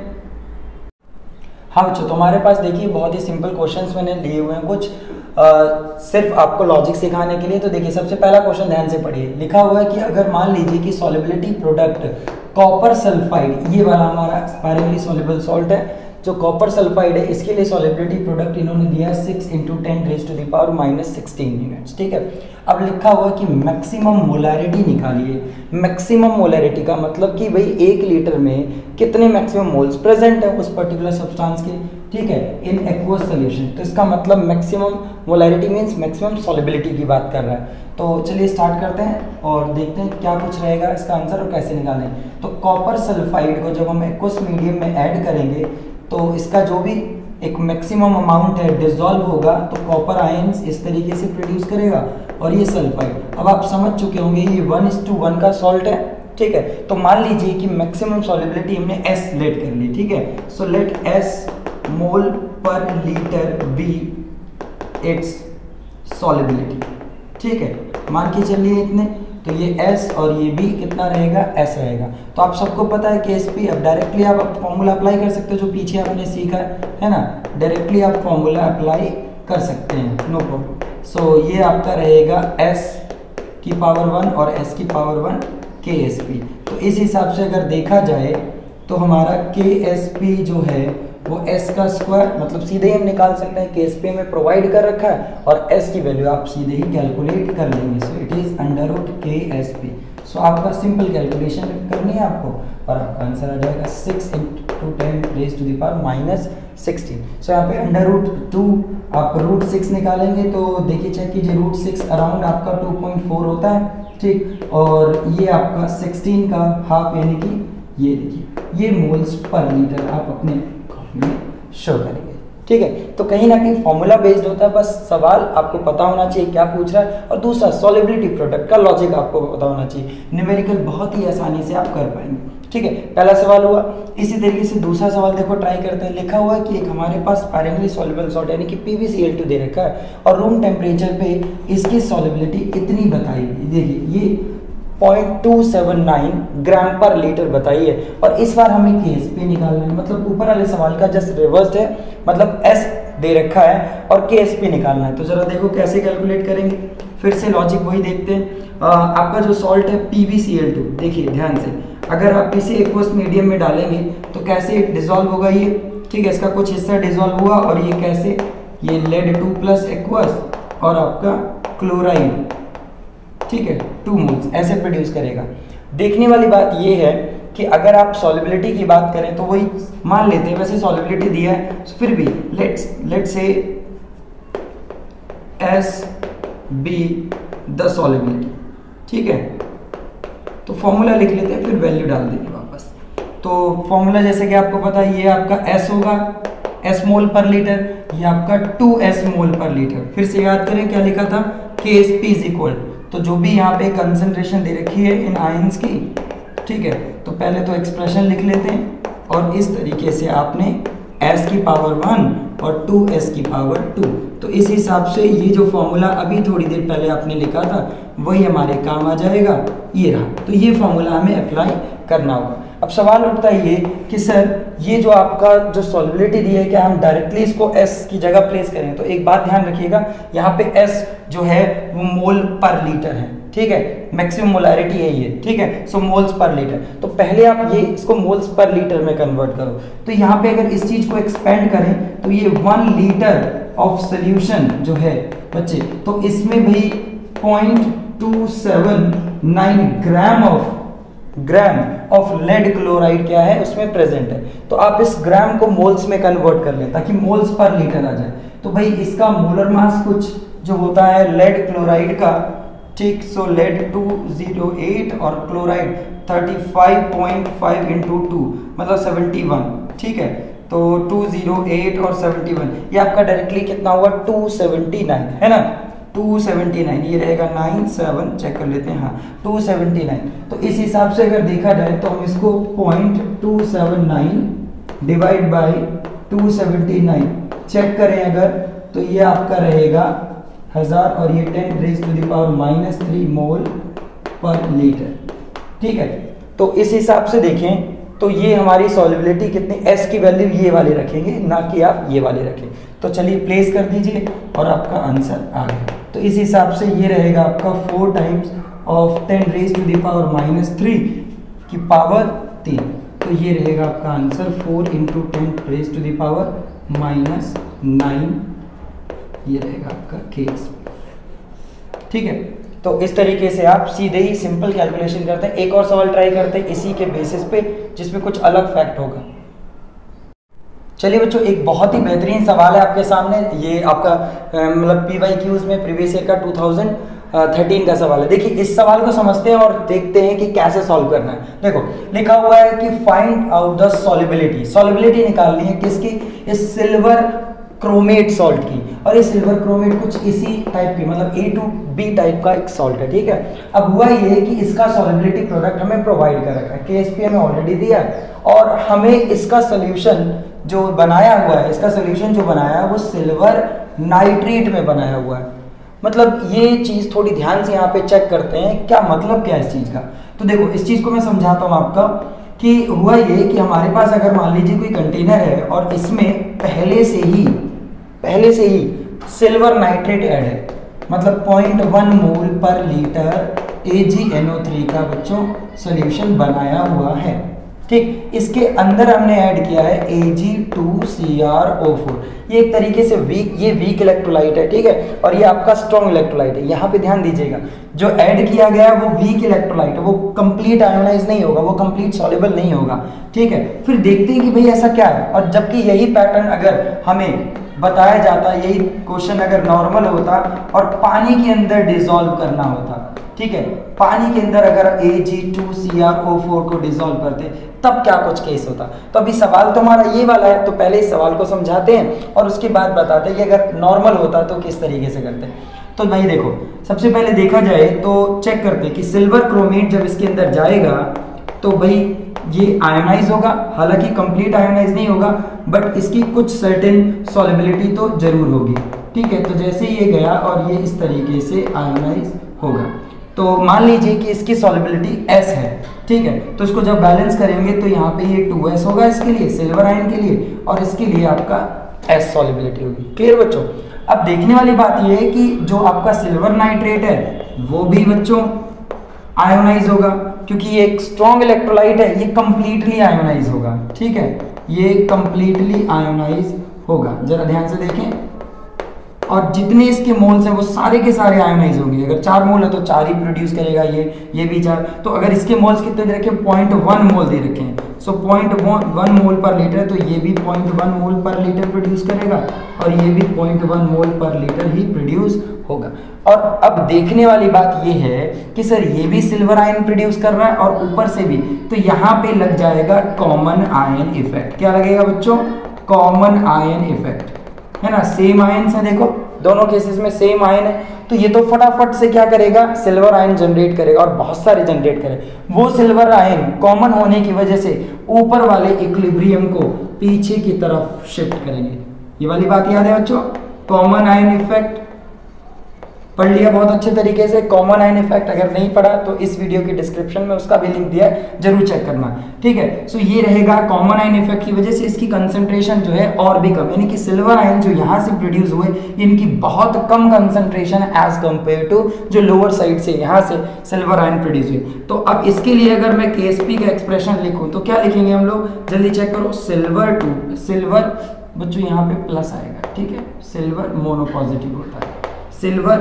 हाँ बच्चों, तो हमारे पास देखिए बहुत ही सिंपल क्वेश्चंस मैंने लिए हुए हैं कुछ, आ, सिर्फ आपको लॉजिक सिखाने के लिए। तो देखिए सबसे पहला क्वेश्चन ध्यान से पढ़िए, लिखा हुआ है कि अगर मान लीजिए कि सॉल्युबिलिटी प्रोडक्ट कॉपर सल्फाइड, ये वाला हमारा स्पायरली सॉल्युबल सॉल्ट है, जो कॉपर सल्फाइड है, इसके लिए सॉल्युबिलिटी प्रोडक्ट इन्होंने दिया six into ten raise to the power minus sixteen units, ठीक है। अब लिखा हुआ कि मैक्सिमम मोलैरिटी निकालिए। मैक्सिमम मोलैरिटी का मतलब कि भाई एक लीटर में कितने मैक्सिमम मोल्स प्रेजेंट है उस पर्टिकुलर सब्सटेंस के, ठीक है, इन एक्वस सॉल्यूशन। तो इसका मतलब maximum molarity means maximum solubility की बात कर रहा है। तो चलिए स्टार्ट करते हैं और देखते हैं क्या कुछ रहेगा इसका आंसर और कैसे निकालें। तो कॉपर सल्फाइड को जब हम एक्वस मीडियम में ऐड करेंगे तो इसका जो भी एक मैक्सिमम अमाउंट है डिसॉल्व होगा, तो कॉपर आयंस इस तरीके से प्रोड्यूस करेगा, और ये सल्फाइड। अब आप समझ चुके होंगे ये वन इज टू वन का सॉल्ट है, ठीक है। तो मान लीजिए कि मैक्सिमम सॉल्युबिलिटी हमने S लेट कर ली, ठीक है। सो लेट S मोल पर लीटर बी इट्स सॉल्युबिलिटी, ठीक है, मान के चलिए इतने। तो ये S और ये B कितना रहेगा, S रहेगा। तो आप सबको पता है K S P, अब डायरेक्टली आप फॉर्मूला अप्लाई कर सकते हो जो पीछे आपने सीखा है ना, डायरेक्टली आप फॉर्मूला अप्लाई कर सकते हैं, नो प्रॉब्लम। सो ये आपका रहेगा S की पावर वन और S की power one K S P। तो इस हिसाब से अगर देखा जाए तो हमारा K S P जो है वो S का स्क्वायर, मतलब सीधे ही हम निकाल सकते हैं, K S P में प्रोवाइड कर रखा है और S की वैल्यू आप सीधे ही कैलकुलेट कर लेंगे। So it is under root K S P। So आपका सिंपल कैलकुलेशन करनी है आपको और आपका आंसर आ जाएगा six into ten raise to the power minus sixteen. So यहाँ पे अंडर रूट टू आप रूट सिक्स निकालेंगे तो देखिए चेक कीजिए रूट सिक्स अराउंड आपका टू पॉइंट फोर होता है, ठीक, और ये आपका सिक्सटीन का हाफ यानी कि ये देखिए ये मोल्स पर लीटर आप अपने कॉपी में शो करेंगे, ठीक है। तो कहीं ना कहीं फॉर्मूला बेस्ड होता है, बस सवाल आपको पता होना चाहिए क्या पूछ रहा है, और दूसरा सॉलिबिलिटी प्रोडक्ट का लॉजिक आपको पता होना चाहिए। न्यूमेरिकल बहुत ही आसानी से आप कर पाएंगे, ठीक है। पहला सवाल हुआ। इसी तरीके से दूसरा सवाल देखो ट्राई करते हैं। लिखा हुआ है कि एक हमारे पास स्पायरिंगली सॉल्युबल सॉल्ट यानी कि P B C L two दे रखा है और रूम टेम्परेचर पे इसकी सॉल्युबिलिटी इतनी बताई गई, देखिए ये point two seven nine gram पर लीटर बताई है, और इस बार हमें के एस पी निकालना है। मतलब ऊपर वाले सवाल का जस्ट रिवर्स्ड है, मतलब एस दे रखा है और के एस पी निकालना है। तो जरा देखो कैसे कैलकुलेट करेंगे, फिर से लॉजिक वही देखते हैं। आ, आपका जो सॉल्ट है P B C L two, देखिए ध्यान से, अगर आप किसी एक्वस मीडियम में डालेंगे तो कैसे डिसॉल्व होगा ये, ठीक है, इसका कुछ हिस्सा डिसॉल्व हुआ और ये कैसे, ये लेड टू प्लस एक्वस और आपका क्लोराइड, ठीक है, टू मोल्स ऐसे प्रोड्यूस करेगा। देखने वाली बात ये है कि अगर आप सॉल्युबिलिटी की बात करें तो वही मान लेते हैं, वैसे सॉल्युबिलिटी दिया है तो फिर भी let's let's say S be the solubility, ठीक है। तो फॉर्मूला लिख लेते हैं, फिर वैल्यू डाल देंगे वापस। तो फॉर्मूला जैसे कि आपको पता है ये आपका एस होगा, एस मोल पर लीटर, ये आपका टू एस मोल पर लीटर। फिर से याद करें क्या लिखा था, के एस पी इज इक्वल, तो जो भी यहाँ पे कंसंट्रेशन दे रखी है इन आयंस की, ठीक है, तो पहले तो एक्सप्रेशन लिख लेते हैं और इस तरीके से आपने s की पावर वन और टू एस की पावर टू, तो इस हिसाब से ये जो फॉर्मूला अभी थोड़ी देर पहले आपने लिखा था वही हमारे काम आ जाएगा, ये रहा। तो ये फॉर्मूला हमें अप्लाई करना होगा। अब सवाल उठता है ये कि सर ये जो आपका जो सॉल्युबिलिटी दी है क्या हम डायरेक्टली इसको s की जगह प्लेस करें? तो एक बात ध्यान रखिएगा, यहाँ पे s जो है वो मोल पर लीटर है, ठीक है, मैक्सिमम मोलैरिटी है ये, ठीक है, सो मोल्स पर लीटर। तो पहले आप ये इसको मोल्स पर लीटर में कन्वर्ट करो। तो यहाँ पे अगर इस चीज को एक्सपेंड करें तो ये वन लीटर ऑफ सोल्यूशन जो है बच्चे, तो इसमें भी point two seven nine gram of gram of lead chloride क्या है उसमें प्रेजेंट है। तो आप इस ग्राम को मोल्स में कन्वर्ट कर लें ताकि मोल्स पर लीटर आ जाए। तो भाई इसका मोलर मास कुछ जो होता है लेड क्लोराइड का, ठीक, so lead two zero eight और chloride thirty five point five into two मतलब सेवेंटी वन, ठीक है। तो टू ज़ीरो एट और सेवेंटी वन ये आपका डायरेक्टली कितना हुआ टू सेवेंटी नाइन, है ना, टू सेवेंटी नाइन, ये रहेगा नाइन सेवन, चेक कर लेते हैं, हाँ टू सेवेंटी नाइन। तो इस हिसाब से अगर देखा जाए तो हम इसको point two seven nine divide by two seventy nine check करें अगर, तो ये आपका रहेगा हजार और ये ten raise to the power minus three mole पर लीटर, ठीक है। तो इस हिसाब से देखें तो ये हमारी सॉल्युबिलिटी कितनी, S की वैल्यू ये वाली रखेंगे, ना कि आप ये वाली रखें। तो चलिए प्लेस कर दीजिए और आपका आंसर आ गया। तो इस हिसाब से ये रहेगा आपका four times of ten raise to the power minus three की पावर तीन। तो ये रहेगा आपका answer four into ten raise to the power minus nine, ये रहेगा आपका केस, ठीक है। तो इस तरीके से आप सीधे ही सिंपल कैलकुलेशन करते हैं। एक और सवाल ट्राई करते हैं इसी के बेसिस पे जिसमें कुछ अलग फैक्ट होगा। चलिए बच्चों, एक बहुत ही बेहतरीन सवाल है आपके सामने। ये आपका मतलब पी वाई क्यूज में प्रीवियस ईयर का टू थाउजेंड थर्टीन का सवाल है। देखिए इस सवाल को समझते हैं और देखते हैं कि कैसे सॉल्व करना है। देखो लिखा हुआ है कि find out the solubility, solubility निकालनी है किसकी, इस सिल्वर क्रोमेट सॉल्ट की। और ये सिल्वर क्रोमेट कुछ इसी टाइप की मतलब ए टू बी टाइप का एक सॉल्ट है, ठीक है। अब हुआ ये कि इसका सॉल्युबिलिटी प्रोडक्ट हमें प्रोवाइड कर रखा है, के एस पी हमें ऑलरेडी दिया है और हमें इसका सोल्यूशन जो बनाया हुआ है, इसका सोल्यूशन जो बनाया है वो सिल्वर नाइट्रेट में बनाया हुआ है। मतलब ये चीज थोड़ी ध्यान से यहाँ पे चेक करते हैं क्या मतलब क्या है इस चीज का। तो देखो इस चीज को मैं समझाता हूँ आपका कि हुआ ये कि हमारे पास अगर मान लीजिए कोई कंटेनर है और इसमें पहले से ही पहले से ही सिल्वर नाइट्रेट ऐड है, मतलब पॉइंट वन मोल पर litre A G N O three का बच्चों सोल्यूशन बनाया हुआ है, ठीक। इसके अंदर हमने ऐड किया है A G two C R O four, ये एक तरीके से वीक, ये वीक इलेक्ट्रोलाइट है, ठीक है, और ये आपका स्ट्रॉन्ग इलेक्ट्रोलाइट है। यहाँ पे ध्यान दीजिएगा, जो ऐड किया गया है वो वीक इलेक्ट्रोलाइट है, वो कंप्लीट आयोनाइज नहीं होगा, वो कंप्लीट सॉल्युबल नहीं होगा, ठीक है। फिर देखते हैं कि भाई ऐसा क्या है, और जबकि यही पैटर्न अगर हमें बताया जाता, यही क्वेश्चन अगर नॉर्मल होता और पानी के अंदर डिसॉल्व करना होता, ठीक है, पानी के अंदर अगर A G two C R O four को डिसॉल्व करते तब क्या कुछ केस होता। तो अभी सवाल तो हमारा ये वाला है, तो पहले इस सवाल को समझाते हैं और उसके बाद बताते हैं कि अगर नॉर्मल होता तो किस तरीके से करते। तो भाई देखो, सबसे पहले देखा जाए तो चेक करते कि सिल्वर क्रोमेट जब इसके अंदर जाएगा तो भाई ये आयोनाइज होगा, हालांकि कंप्लीट आयोनाइज नहीं होगा, बट इसकी कुछ सर्टेन सॉल्युबिलिटी तो जरूर होगी, ठीक है। तो जैसे ये गया और ये इस तरीके से आयोनाइज होगा, तो मान लीजिए कि इसकी सॉल्युबिलिटी S है, ठीक है। तो इसको जब बैलेंस करेंगे तो यहाँ पे ये टू एस होगा इसके लिए, सिल्वर आयन के लिए, और इसके लिए आपका S सॉल्युबिलिटी होगी। क्लियर बच्चों? अब देखने वाली बात ये है कि जो आपका सिल्वर नाइट्रेट है वो भी बच्चों आयोनाइज होगा, क्योंकि ये एक स्ट्रॉन्ग इलेक्ट्रोलाइट है, ये कंप्लीटली आयोनाइज होगा, ठीक है, ये कंप्लीटली आयोनाइज होगा। जरा ध्यान से देखें, और जितने इसके मोल्स हैं वो सारे के सारे आयोनाइज होंगे। अगर चार मोल है तो चार ही प्रोड्यूस करेगा, ये ये भी चार। तो अगर इसके मोल्स कितने दे रखे हैं, पॉइंट वन मोल दे रखे हैं, सो पॉइंट वन मोल पर लीटर, तो ये भी पॉइंट वन मोल पर लीटर प्रोड्यूस करेगा और ये भी पॉइंट वन मोल पर लीटर ही प्रोड्यूस होगा। और अब देखने वाली बात ये है कि सर ये भी सिल्वर आयन प्रोड्यूस कर रहा है और ऊपर से भी, तो यहाँ पे लग जाएगा कॉमन आयन इफेक्ट। क्या लगेगा बच्चों? कॉमन आयन इफेक्ट, है ना। सेम आयन है, देखो दोनों केसेस में सेम आयन है, तो ये तो फटाफट से क्या करेगा, सिल्वर आयन जनरेट करेगा और बहुत सारे जनरेट करेगा। वो सिल्वर आयन कॉमन होने की वजह से ऊपर वाले इक्विलिब्रियम को पीछे की तरफ शिफ्ट करेंगे। ये वाली बात याद है बच्चों? कॉमन आयन इफेक्ट पढ़ लिया बहुत अच्छे तरीके से। कॉमन आयन इफेक्ट अगर नहीं पढ़ा तो इस वीडियो के डिस्क्रिप्शन में उसका भी लिंक दिया है, जरूर चेक करना, ठीक है। सो ये रहेगा कॉमन आयन इफेक्ट की वजह से इसकी कंसंट्रेशन जो है और भी कम, यानी कि सिल्वर आयन जो यहाँ से प्रोड्यूस हुए इनकी बहुत कम कंसंट्रेशन एज कंपेयर टू जो लोअर साइड से यहाँ से सिल्वर आयन प्रोड्यूस हुए। तो अब इसके लिए अगर मैं के एस पी का एक्सप्रेशन लिखूँ तो क्या लिखेंगे हम लोग, जल्दी चेक करो। सिल्वर टू, सिल्वर बच्चों यहाँ पे प्लस आएगा, ठीक है, सिल्वर मोनो पॉजिटिव होता है, सिल्वर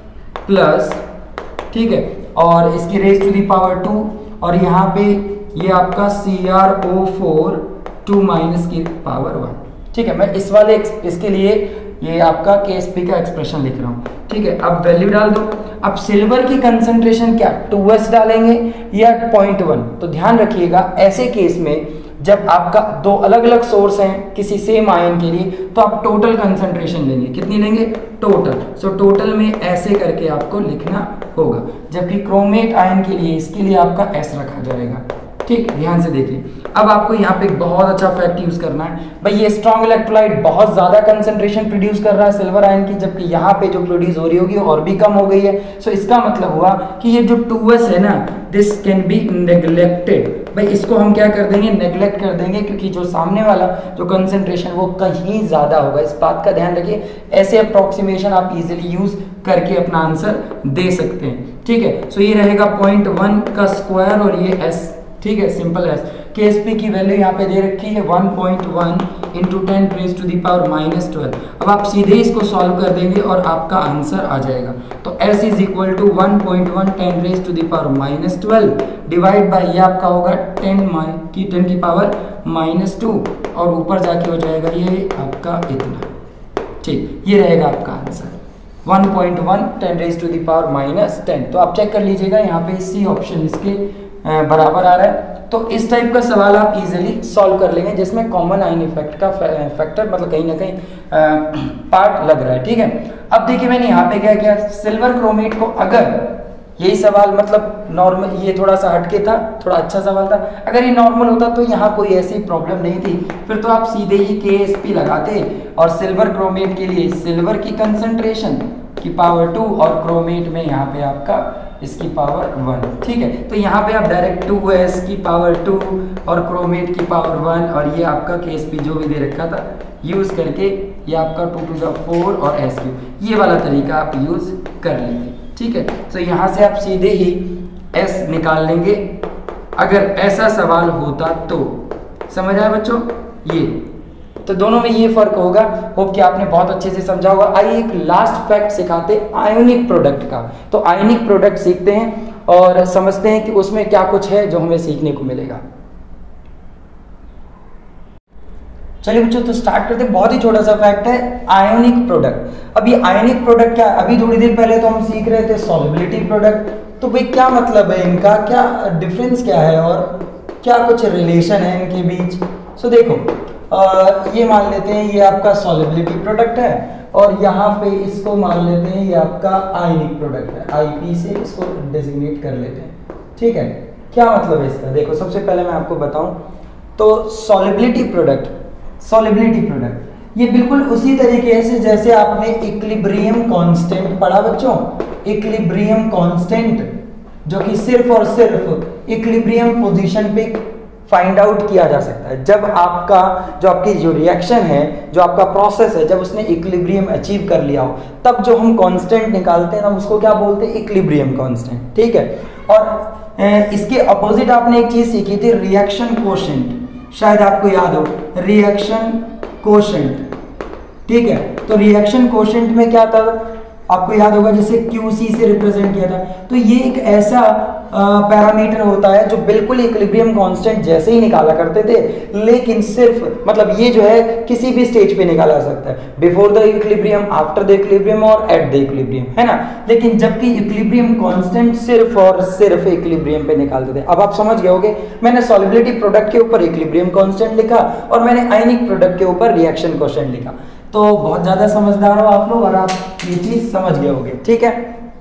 प्लस, ठीक है, और इसकी raise to the power two, और यहाँ पे ये आपका C R O four two minus की पावर वन, ठीक है। मैं इस वाले इसके लिए ये आपका के एस पी का एक्सप्रेशन लिख रहा हूँ, ठीक है। अब वैल्यू डाल दो। अब सिल्वर की कंसंट्रेशन क्या टू एस डालेंगे या पॉइंट वन? तो ध्यान रखिएगा ऐसे केस में जब आपका दो अलग अलग सोर्स हैं किसी सेम आयन के लिए, तो आप टोटल कंसंट्रेशन लेंगे। कितनी लेंगे? टोटल। सो so, टोटल में ऐसे करके आपको लिखना होगा, जबकि क्रोमेट आयन के लिए इसके लिए आपका एस रखा जाएगा, ठीक। ध्यान से देखिए, अब आपको यहाँ पे एक बहुत अच्छा फैक्ट यूज करना है। भाई ये स्ट्रॉन्ग इलेक्ट्रोलाइट बहुत ज्यादा कंसंट्रेशन प्रोड्यूस कर रहा है सिल्वर आयन की, जबकि यहाँ पे जो प्रोड्यूस हो रही होगी और भी कम हो गई है। सो so, इसका मतलब हुआ कि ये जो टू एस है ना, दिस कैन बी नेग्लेक्टेड। भाई इसको हम क्या कर देंगे, नेग्लेक्ट कर देंगे, क्योंकि जो सामने वाला जो कंसंट्रेशन वो कहीं ज्यादा होगा। इस बात का ध्यान रखिए। ऐसे अप्रोक्सीमेशन आप इजीली यूज करके अपना आंसर दे सकते हैं, ठीक है। सो so, ये रहेगा पॉइंट वन का स्क्वायर और ये एस, ठीक है, simple S. K S P की वैल्यू यहाँ पे दे रखी है one point one into ten raise to the power minus twelve. अब आप सीधे इसको सॉल्व कर देंगे और आपका आंसर आ जाएगा। तो s is equal to one point one ten raise to the power minus twelve divide by ये आपका होगा टेन की टेन की पावर माइनस टू, और ऊपर जाके हो जाएगा ये आपका इतना, ठीक। ये रहेगा आपका answer one point one ten raise to the power minus ten. तो आप चेक कर लीजिएगा यहाँ पे सी ऑप्शन इसके बराबर आ रहा है। तो इस टाइप का सवाल आप इजीली सॉल्व कर लेंगे जिसमें कॉमन आयन इफेक्ट का फैक्टर मतलब कहीं ना कहीं पार्ट लग रहा है, ठीक है। अब देखिए मैंने यहाँ पे क्या किया, सिल्वर क्रोमेट को, अगर यही सवाल मतलब नॉर्मल, ये थोड़ा सा हटके था, थोड़ा अच्छा सवाल था, अगर ये नॉर्मल होता तो यहाँ कोई ऐसी प्रॉब्लम नहीं थी, फिर तो आप सीधे ही के एस पी लगाते और सिल्वर क्रोमेट के लिए सिल्वर की कंसंट्रेशन की पावर टू और क्रोमेट में यहाँ पे आपका इसकी पावर वन, ठीक है। तो यहाँ पे आप डायरेक्ट टू एस की पावर टू और क्रोमेट की पावर वन और ये आपका के एस पी जो भी दे रखा था यूज करके ये आपका टू टू द फोर और एस क्यू, ये वाला तरीका आप यूज कर लेंगे, ठीक है। तो यहाँ से आप सीधे ही एस निकाल लेंगे अगर ऐसा सवाल होता तो। समझ आया बच्चों? ये तो दोनों में ये फर्क होगा। होप कि आपने बहुत अच्छे से समझा होगा। आइए एक लास्ट फैक्ट सिखाते आयोनिक प्रोडक्ट का। तो आयोनिक प्रोडक्ट सीखते हैं और समझते हैं कि उसमें क्या कुछ है जो हमें सीखने को मिलेगा। चलिए बच्चों, तो स्टार्ट करते हैं। बहुत ही छोटा सा फैक्ट है आयोनिक प्रोडक्ट। अब ये आयोनिक प्रोडक्ट क्या है? अभी थोड़ी देर पहले तो हम सीख रहे थे सॉल्युबिलिटी प्रोडक्ट। तो भाई क्या मतलब है इनका, क्या डिफरेंस क्या है और क्या कुछ रिलेशन है इनके बीच? सो देखो, आ, ये मान लेते हैं ये आपका सॉल्युबिलिटी प्रोडक्ट है और यहाँ पे इसको मान लेते हैं ये आपका आयनिक प्रोडक्ट है। आईपी से इसको डेजिग्नेट कर लेते हैं। ठीक है, क्या मतलब है इसका? देखो, सबसे पहले मैं आपको बताऊं तो सॉल्युबिलिटी प्रोडक्ट सॉल्युबिलिटी प्रोडक्ट ये बिल्कुल उसी तरीके से जैसे आपने इक्विलिब्रियम कांस्टेंट पढ़ा बच्चों। इक्विलिब्रियम कांस्टेंट जो कि सिर्फ और सिर्फ इक्विलिब्रियम पोजीशन पे फाइंड आउट किया जा सकता है। जब आपका जो आपकी जो रिएक्शन है, जो आपका प्रोसेस है, जब उसने इक्विलिब्रियम अचीव कर लिया हो, तब जो हम कांस्टेंट निकालते हैं ना उसको क्या बोलते हैं? Equilibrium constant. ठीक है, और इसके अपोजिट आपने एक चीज सीखी थी, रिएक्शन कोशेंट। शायद आपको याद हो, रिएक्शन कोशेंट। ठीक है, तो रिएक्शन कोशेंट में क्या था आपको याद होगा, जैसे क्यूसी से रिप्रेजेंट किया था। तो ये एक ऐसा पैरामीटर होता है जो बिल्कुल इक्विलिब्रियम कांस्टेंट जैसे ही निकाला करते थे, लेकिन सिर्फ मतलब ये जो है किसी भी स्टेज पे निकाला जा सकता है, before the equilibrium, after the equilibrium और एट द इक्विलिब्रियम, है ना। लेकिन जबकि इक्विलिब्रियम कांस्टेंट सिर्फ और सिर्फ इक्विलिब्रियम पे निकालते थे। अब आप समझ गए होंगे, मैंने सॉल्युबिलिटी प्रोडक्ट के ऊपर इक्विलिब्रियम कांस्टेंट लिखा और मैंने आयनिक प्रोडक्ट के ऊपर रिएक्शन कोशेंट लिखा। तो बहुत ज्यादा समझदार हो आप लोग और आप ये चीज समझ गए होंगे। ठीक है,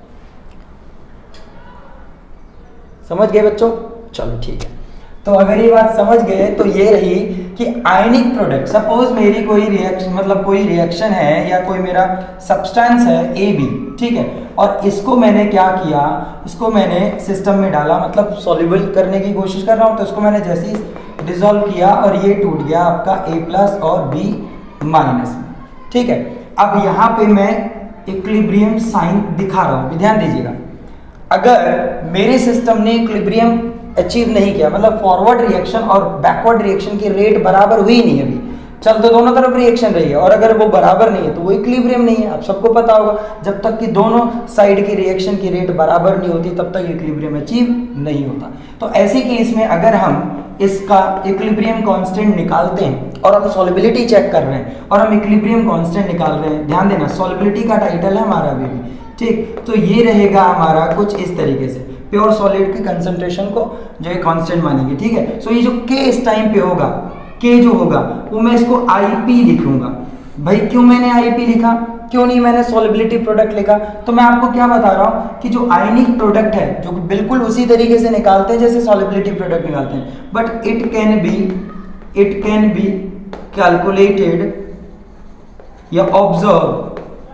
समझ गए बच्चों? चलो ठीक है, तो अगर ये बात समझ गए तो ये रही कि आयनिक प्रोडक्ट, सपोज मेरी कोई रिएक्शन मतलब कोई रिएक्शन है या कोई मेरा सब्सटेंस है ए बी, ठीक है, और इसको मैंने क्या किया, इसको मैंने सिस्टम में डाला, मतलब सॉल्युबल करने की कोशिश कर रहा हूं। तो इसको मैंने जैसे ही डिसॉल्व किया और ये टूट गया आपका ए प्लस और बी माइनस में। ठीक है, अब यहाँ पे मैं इक्विलिब्रियम साइन दिखा रहा हूं, ध्यान दीजिएगा। अगर मेरे सिस्टम ने इक्विलिब्रियम अचीव नहीं किया, मतलब फॉरवर्ड रिएक्शन और बैकवर्ड रिएक्शन की रेट बराबर हुई नहीं, अभी चल तो दोनों तरफ रिएक्शन रही है, और अगर वो बराबर नहीं है तो वो इक्विलिब्रियम नहीं है। आप सबको पता होगा, जब तक कि दोनों साइड की रिएक्शन की रेट बराबर नहीं होती तब तक इक्विलिब्रियम अचीव नहीं होता। तो ऐसे केस में अगर हम इसका इक्विलिब्रियम कांस्टेंट निकालते हैं और हम सॉल्युबिलिटी चेक कर रहे हैं और हम इक्विलिब्रियम कांस्टेंट निकाल रहे हैं, ध्यान देना सॉल्युबिलिटी का टाइटल है हमारा अभी भी, ठीक। तो ये रहेगा हमारा कुछ इस तरीके से, प्योर सॉलिड की कंसंट्रेशन को जो है कांस्टेंट मानेंगे, ठीक है। सो ये जो के इस टाइम पे होगा, के जो होगा वो मैं इसको आईपी लिखूंगा। भाई क्यों मैंने आईपी लिखा, क्यों नहीं मैंने सॉल्युबिलिटी प्रोडक्ट लिखा? तो मैं आपको क्या बता रहा हूं कि जो आयनिक प्रोडक्ट है जो बिल्कुल उसी तरीके से निकालते हैं जैसे सॉल्युबिलिटी प्रोडक्ट निकालते हैं, but it can be it can be calculated या observe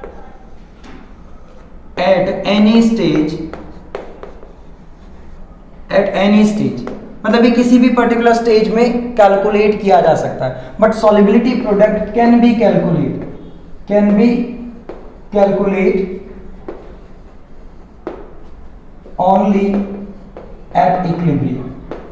at any stage at any stage मतलब ये किसी भी पर्टिकुलर स्टेज में कैलकुलेट किया जा सकता है। But solubility product can be calculate can be calculate only at equilibrium,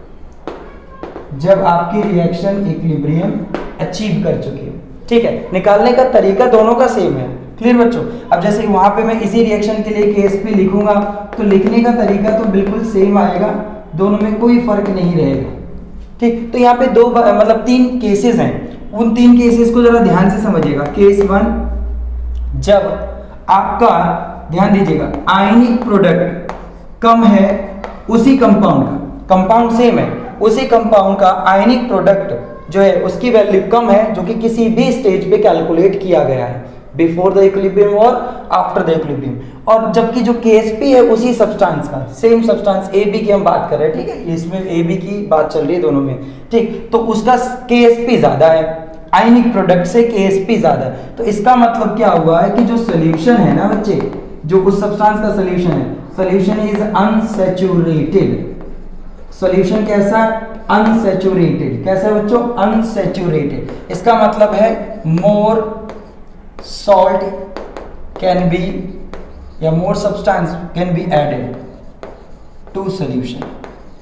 जब आपकी रिएक्शन इक्विलिब्रियम अचीव कर चुकी है, ठीक है। निकालने का तरीका दोनों का सेम है, क्लियर बच्चों। अब जैसे वहां पे मैं इसी रिएक्शन के लिए केस पे लिखूंगा तो लिखने का तरीका तो बिल्कुल सेम आएगा, दोनों में कोई फर्क नहीं रहेगा, ठीक। तो यहाँ पे दो मतलब तीन केसेस हैं, उन तीन केसेस को जरा ध्यान से समझिएगा। केस वन, जब आपका ध्यान दीजिएगा आयनिक प्रोडक्ट कम है उसी कंपाउंड का, कंपाउंड सेम है, उसी कंपाउंड का आयनिक प्रोडक्ट जो है उसकी वैल्यू कम है, जो कि किसी भी स्टेज पे कैलकुलेट किया गया है, बिफोर द इक्विलिब्रियम और आफ्टर द इक्विलिब्रियम। और जबकि जो केएसपी है उसी सब्सटेंस का, सेम सब्सटेंस ए बी की हम बात कर रहे हैं, ठीक है, इसमें ए बी की बात चल रही है दोनों में, ठीक। तो उसका केएसपी ज्यादा है, आयनिक प्रोडक्ट से केएसपी ज्यादा है। तो इसका मतलब क्या हुआ है कि जो सोल्यूशन है ना बच्चे, जो उस सब्सटेंस का सोल्यूशन है, सोल्यूशन इज अनसैचुरेटेड। सोल्यूशन कैसा? अनसैचुरेटेड। कैसा बच्चों? अनसैचुरेटेड। इसका मतलब है मोर salt can be या more substance can be added to solution,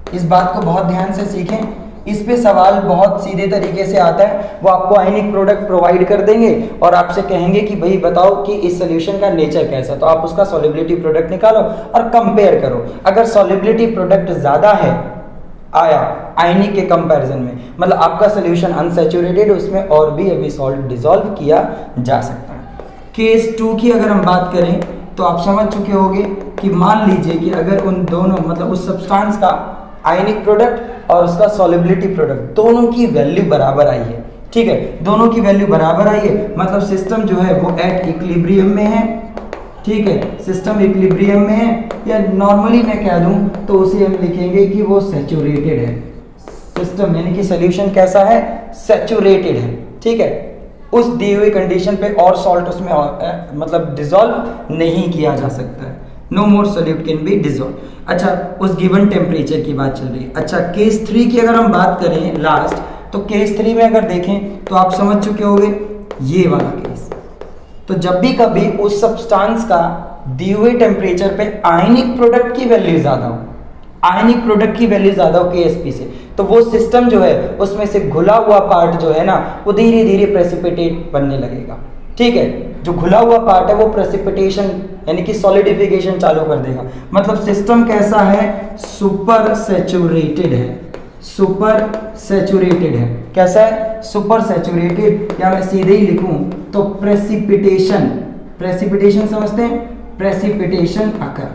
इस बात को बहुत ध्यान से सीखें। इस पे सवाल बहुत सीधे तरीके से आता है, वो आपको आयनिक प्रोडक्ट प्रोवाइड कर देंगे और आपसे कहेंगे कि भाई बताओ कि इस सोल्यूशन का नेचर कैसा, तो आप उसका सॉल्युबिलिटी प्रोडक्ट निकालो और कंपेयर करो। अगर सॉल्युबिलिटी प्रोडक्ट ज़्यादा है आया आयनिक के कंपैरिजन में, मतलब आपका सोल्यूशन अनसैचुरेटेड, उसमें और भी अभी सॉल्ट डिसॉल्व किया जा सकता है। केस टू की अगर हम बात करें तो आप समझ चुके होंगे कि मान लीजिए कि अगर उन दोनों मतलब उस सब्सटेंस का आयनिक प्रोडक्ट और उसका सॉल्युबिलिटी प्रोडक्ट दोनों की वैल्यू बराबर आई है, ठीक है, दोनों की वैल्यू बराबर आई है, मतलब सिस्टम जो है वो एट इक्विलिब्रियम में है, ठीक है, सिस्टम इक्विलिब्रियम में है, या नॉर्मली मैं कह दूं तो उसे हम लिखेंगे कि वो सैचुरेटेड है सिस्टम, यानी कि सॉल्यूशन कैसा है, सैचुरेटेड है, ठीक है, उस दी हुई कंडीशन पे और सॉल्ट उसमें और, ए, मतलब डिसॉल्व नहीं किया जा सकता है, no more solute can be dissolve. अच्छा, उस गिवन टेम्परेचर की बात चल रही है। अच्छा, केस थ्री की अगर हम बात करें लास्ट, तो केस थ्री में अगर देखें तो आप समझ चुके होंगे ये वाला केस, तो जब भी कभी उस सब्सटेंस का दी हुए टेम्परेचर पे आयनिक प्रोडक्ट की वैल्यू ज्यादा हो, आयनिक प्रोडक्ट की वैल्यू ज्यादा हो केएसपी से, तो वो सिस्टम जो है उसमें से घुला हुआ पार्ट जो है ना वो धीरे धीरे प्रेसिपिटेट बनने लगेगा, ठीक है, जो घुला हुआ पार्ट है वो प्रेसिपिटेशन यानी कि सॉलिडिफिकेशन चालू कर देगा। मतलब सिस्टम कैसा है, सुपर सैचुरेटेड है, सुपर सैचुरेटेड है, कैसा है, सुपर सैचुरेटेड, या मैं सीधे ही लिखूं तो प्रेसिपिटेशन, प्रेसिपिटेशन समझते हैं, प्रेसिपिटेशन अकर,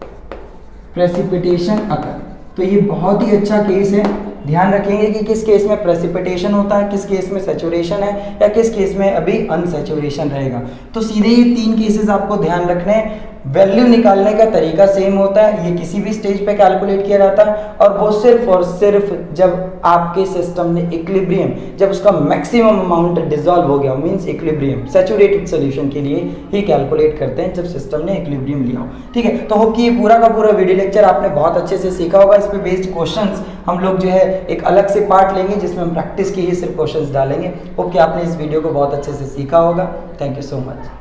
प्रेसिपिटेशन अकर। तो ये बहुत ही अच्छा केस है, ध्यान रखेंगे कि किस केस में प्रेसिपिटेशन होता है, किस केस में सैचुरेशन है, या किस केस में अभी अनसैचुरेशन रहेगा। तो सीधे ये तीन केसेस आपको ध्यान रखने हैं। वैल्यू निकालने का तरीका सेम होता है, ये किसी भी स्टेज पे कैलकुलेट किया जाता है, और वो सिर्फ और सिर्फ जब आपके सिस्टम ने इक्विलिब्रियम, जब उसका मैक्सिमम अमाउंट डिसॉल्व हो गया, मींस इक्विलिब्रियम सैचुरेटेड सॉल्यूशन के लिए ही कैलकुलेट करते हैं, जब सिस्टम ने इक्विलिब्रियम लिया हो, ठीक है। तो होप कि ये पूरा का पूरा वीडियो लेक्चर आपने बहुत अच्छे से सीखा होगा। इस पे बेस्ड क्वेश्चंस हम लोग जो है एक अलग से पार्ट लेंगे जिसमें हम प्रैक्टिस की ही सिर्फ क्वेश्चंस डालेंगे। होप कि आपने इस वीडियो को बहुत अच्छे से सीखा होगा। Thank you so much.